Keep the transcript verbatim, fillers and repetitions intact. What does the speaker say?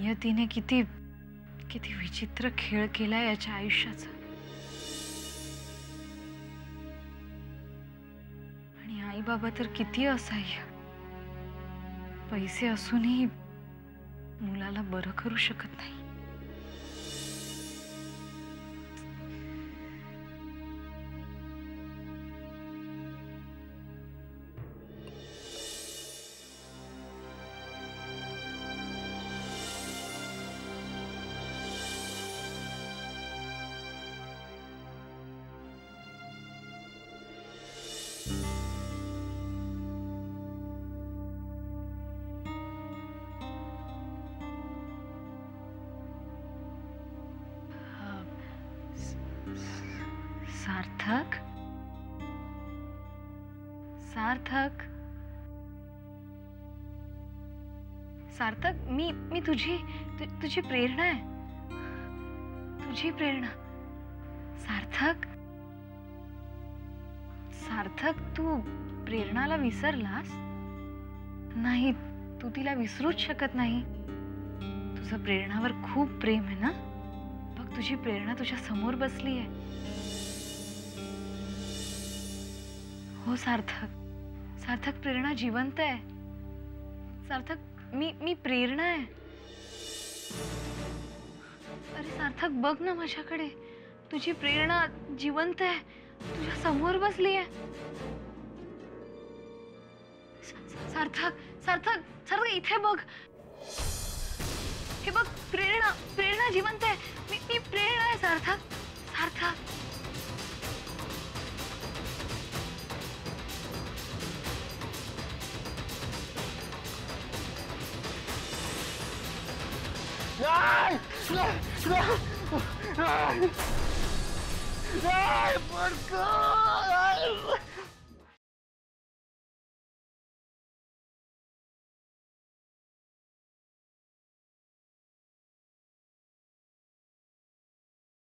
नियतीने किती किती विचित्र खेळ केलाय याच्या आयुष्याचा। आणि आई बाबा तर किती असहाय्य, पैसे असूनही मुलाला बरं करू शकत नाही। सार्थक, सार्थक, सार्थक, मी मी तुझी तु, तुझी प्रेरणा आहे, तुझी प्रेरणा। सार्थक, सार्थक, तू प्रेरणाला विसरलास? नाही, तू तिला विसरूच शकत नाही। तुझं प्रेरणावर खूप प्रेम आहे ना? बघ, तुझी प्रेरणा तुझ्या समोर बसली आहे। हो सार्थक, सार्थक, प्रेरणा जिवंत आहे। सार्थक, मी मी प्रेरणा आहे। अरे सार्थक, बघ ना माझ्याकडे, तुझी प्रेरणा जिवंत आहे, तुझ्या समोर बसली आहे। सार्थक, सार्थक, सार्थक, इथे बघ, हे बघ, प्रेरणा, प्रेरणा जिवंत आहे। मी मी प्रेरणा आहे सार्थक, सार्थक। नहीं नहीं नहीं नहीं